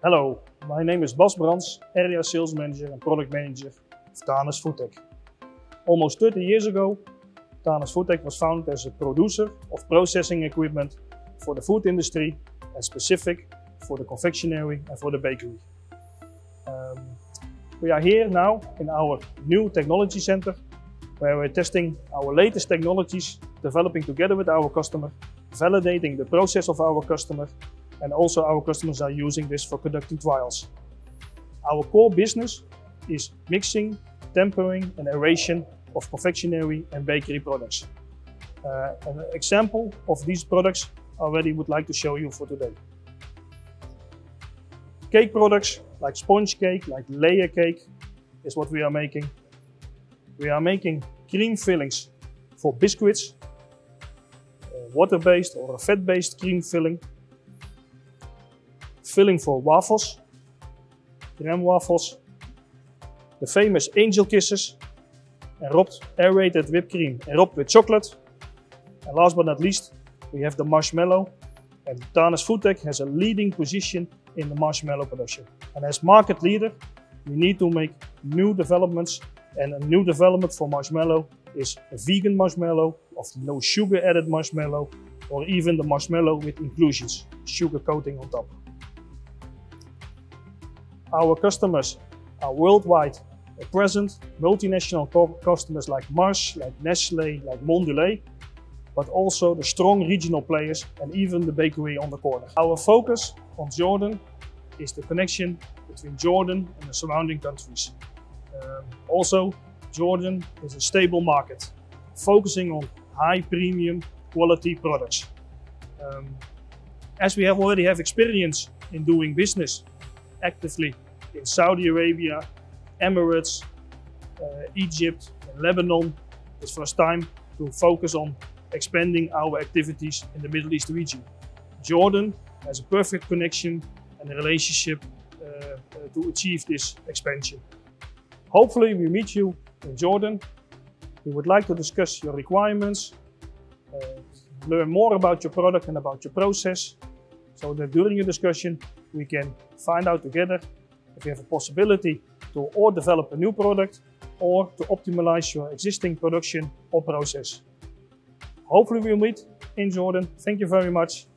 Hello, my name is Bas Brands, Area Sales Manager and Product Manager of Thanes FoodTech. Almost 30 years ago, Thanes FoodTech was founded as a producer of processing equipment for the food industry and specific for the confectionery and for the bakery. We are here now in our new technology center where we're testing our latest technologies, developing together with our customer, validating the process of our customer, and also our customers are using this for conducting trials. Our core business is mixing, tempering and aeration of confectionery and bakery products. An example of these products I already would like to show you for today. Cake products like sponge cake, like layer cake is what we are making. We are making cream fillings for biscuits, water-based or a fat-based cream filling. Filling for waffles, crème waffles, the famous angel kisses, enrobbed aerated whipped cream enrobbed with chocolate. And last but not least, we have the marshmallow. And Thanes FoodTech has a leading position in the marshmallow production. And as market leader, we need to make new developments. And a new development for marshmallow is a vegan marshmallow, of no sugar added marshmallow, or even the marshmallow with inclusions, sugar coating on top. Our customers are worldwide present, multinational customers like Mars, like Nestlé, like Mondelez, but also the strong regional players and even the bakery on the corner. Our focus on Jordan is the connection between Jordan and the surrounding countries. Also, Jordan is a stable market, focusing on high premium quality products. As we already have experience in doing business actively in Saudi Arabia, Emirates, Egypt, and Lebanon, it's first time to focus on expanding our activities in the Middle East region. Jordan has a perfect connection and a relationship to achieve this expansion. Hopefully we meet you in Jordan. We would like to discuss your requirements, learn more about your product and about your process, so that during your discussion we can find out together if you have a possibility to or develop a new product or to optimize your existing production or process. Hopefully we'll meet in Jordan. Thank you very much.